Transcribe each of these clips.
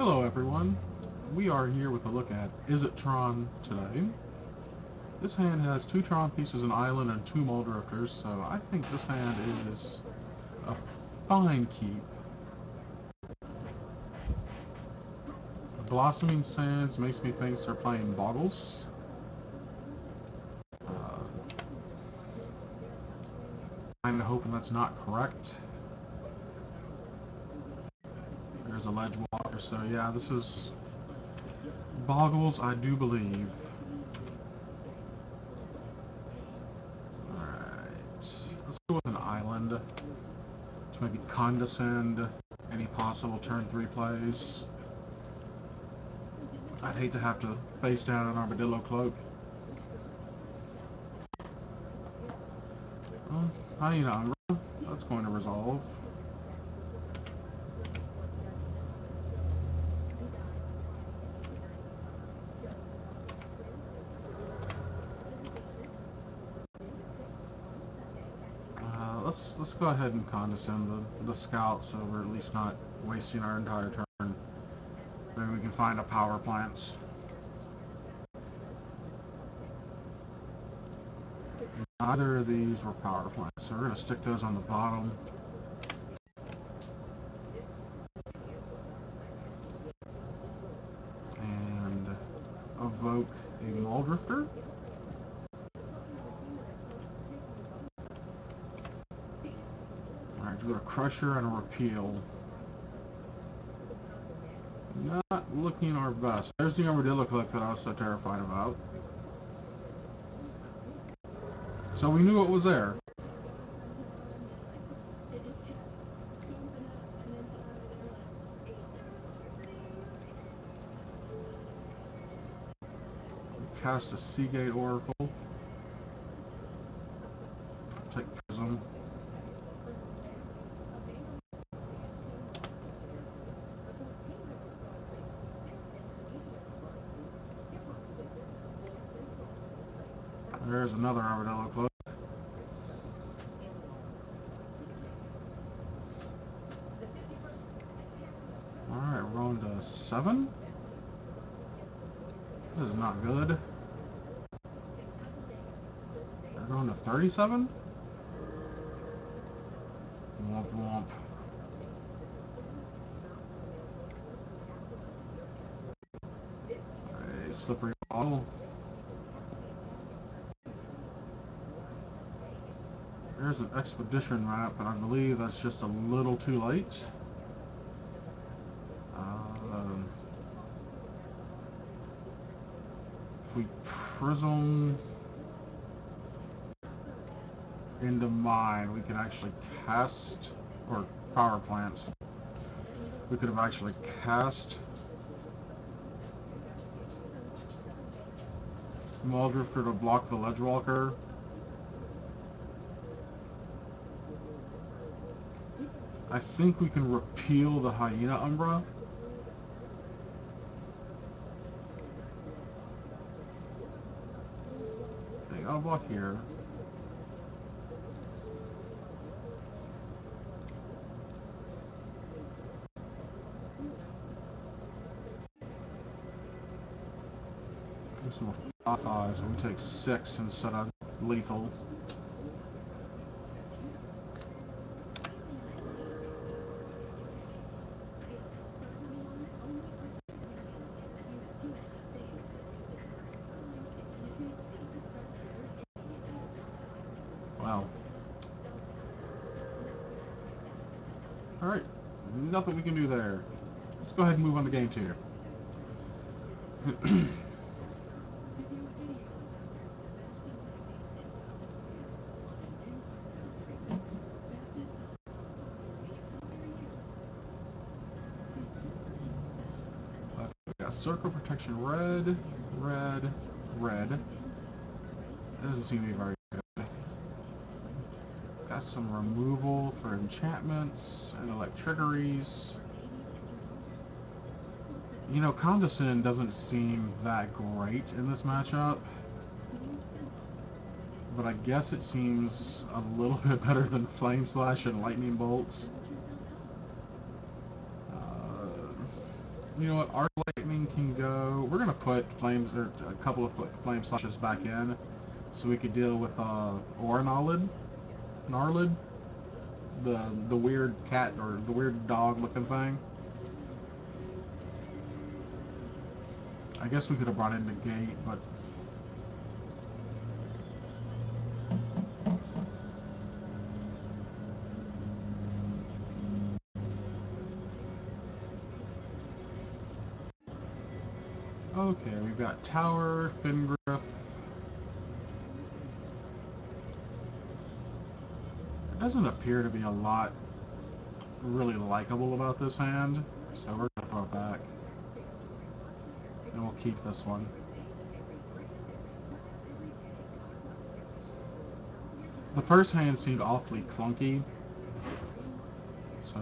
Hello everyone, we are here with a look at Is It Tron today. This hand has 2 Tron pieces, an island, and 2 Muldrifters, so I think this hand is a fine keep. Blossoming Sands makes me think they're playing Boggles. I'm hoping that's not correct. There's a ledge walker, so yeah, this is Boggles, I do believe. Alright, let's go with an island to maybe condescend any possible turn 3 plays. I'd hate to have to face down an Armadillo Cloak. Well, Hyena Umbra, that's going to resolve. Let's go ahead and condescend the scout, so we're at least not wasting our entire turn. Maybe we can find a power plant. Neither of these were power plants, so we're going to stick those on the bottom. And evoke a Muldrifter. Alright, do a Crusher and a Repeal. Not looking our best. There's the Armadillo Cloak that I was so terrified about. So we knew it was there. Cast a Seagate Oracle. Take Prism. There's another Armadillo Cloak. Alright, we're going to 7. This is not good. We're going to 37. Womp womp. A Slippery Bottle. There's an Expedition map, but I believe that's just a little too late. If we Prism into mine, we could actually cast, or power plants. We could have actually cast Muldrifter to block the Ledgewalker. I think we can repeal the Hyena Umbra. Okay, I'll block here. Do some 5s, so we take 6 instead of lethal. Wow. Alright, nothing we can do there. Let's go ahead and move on to game 2. We got Circle Protection red, red, red. That doesn't seem to be very good. Got some removal for enchantments and electrickeries. You know, Condescend doesn't seem that great in this matchup, but I guess it seems a little bit better than Flame Slash and Lightning Bolts. You know what? Arc Lightning can go. We're gonna put flames or a couple of flame slashes back in, so we could deal with Ornalid, Gnarlid, the weird cat or the weird dog looking thing. I guess we could have brought in the gate, but okay. We've got Tower, Fingriff. There doesn't appear to be a lot really likable about this hand, so we're gonna throw it back, and we'll keep this one. The first hand seemed awfully clunky, so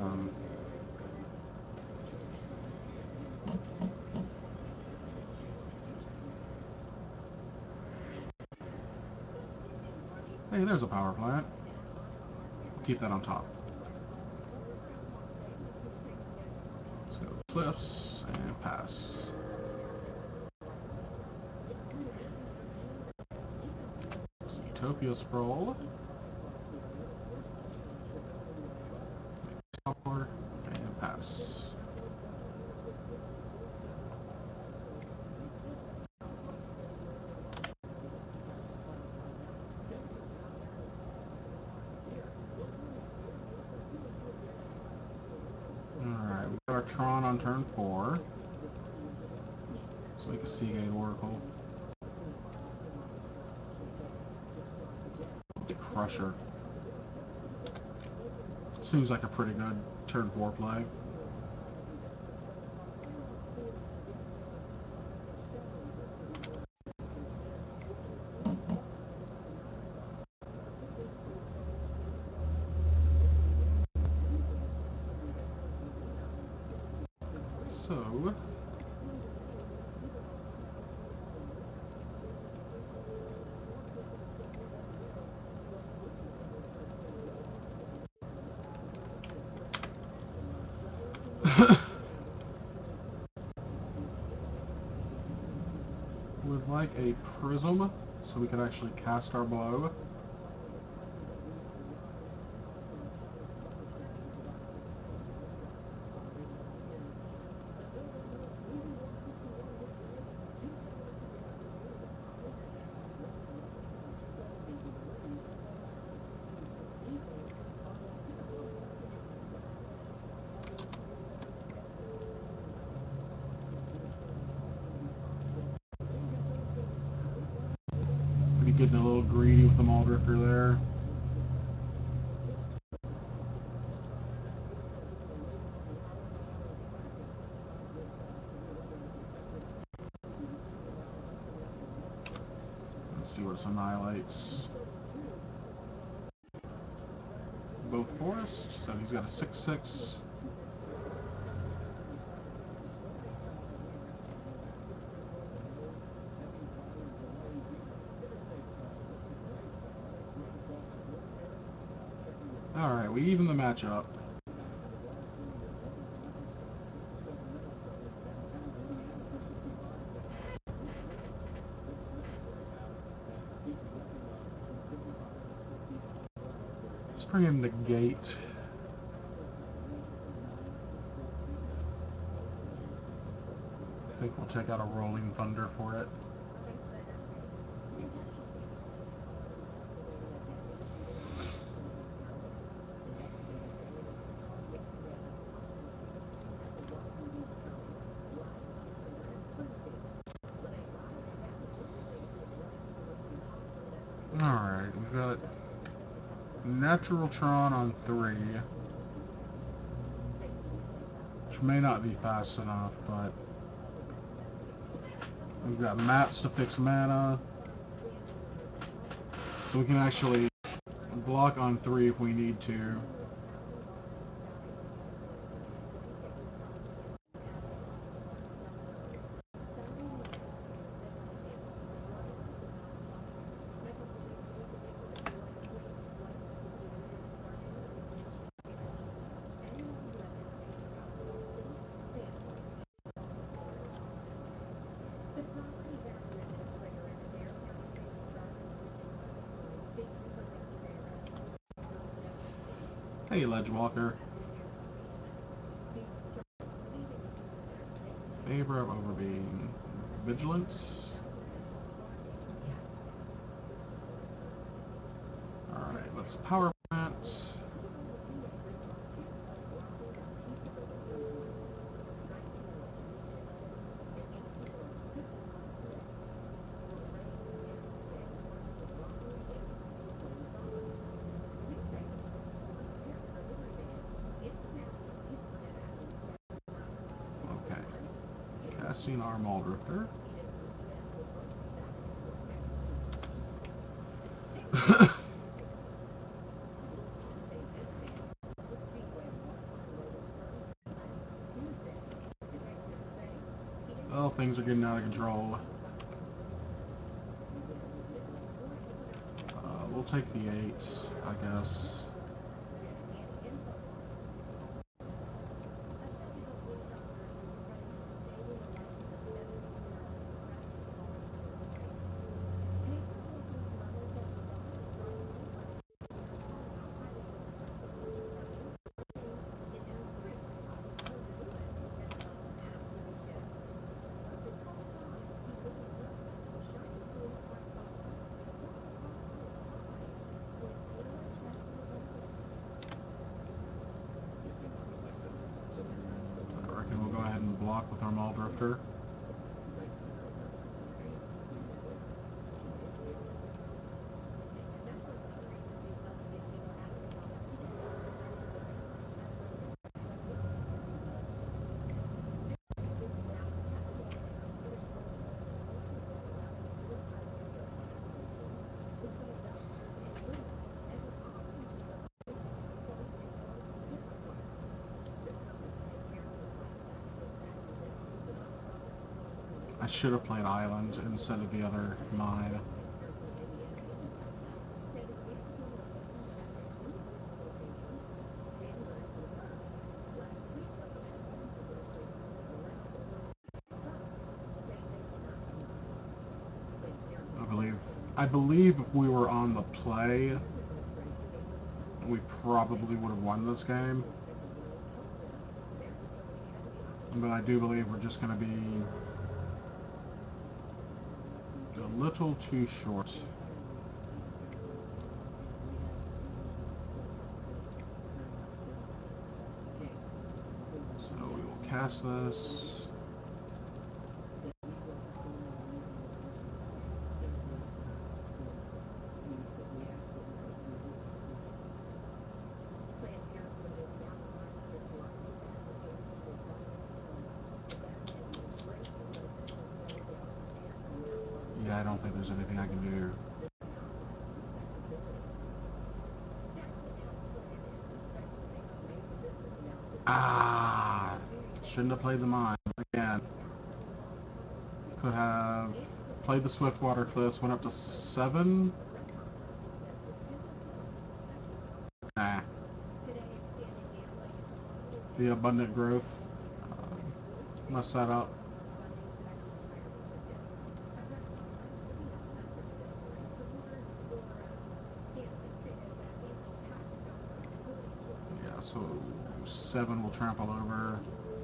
hey, there's a power plant. We'll keep that on top. Let's go Cliffs and pass. Utopia Sprawl. Tower and pass. Alright, we got our Tron on turn 4. So we can Seagate Oracle. The Crusher. Seems like a pretty good turn 4 play. So would like a Prism so we can actually cast our blow. Maybe getting a little greedy with the Mauldrifter there. Let's see what it annihilates. Both forests, so he's got a 6/6. Alright, we even the match up. Let's bring in the gate. I think we'll take out a Rolling Thunder for it. Alright, we've got Natural Tron on 3. Which may not be fast enough, but we've got maps to fix mana. So we can actually block on 3 if we need to. Hey, Ledgewalker. Favor of over being vigilance. Alright, let's power plant. Okay. Casting our Maul Drifter. Oh, things are getting out of control. We'll take the 8, I guess. I reckon we'll go ahead and block with our Maul Drifter. I should have played Island instead of the other mine. I believe if we were on the play, we probably would have won this game. But I do believe we're just going to be a little too short. So we will cast this. Yeah, I don't think there's anything I can do. Ah! Shouldn't have played the mine again. Could have played the Swiftwater Cliffs, went up to 7. Nah. The Abundant Growth. Messed that up. Yeah, so 7 will trample over.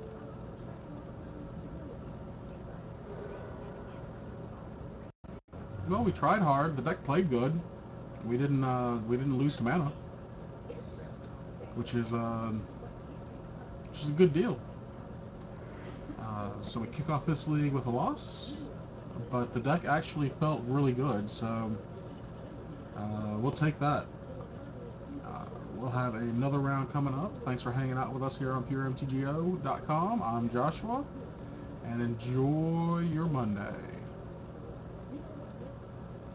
Well, we tried hard. The deck played good. We didn't lose to mana, which is a good deal. So we kick off this league with a loss, but the deck actually felt really good, so we'll take that. We'll have another round coming up. Thanks for hanging out with us here on PureMTGO.com. I'm Joshua, and enjoy your Monday.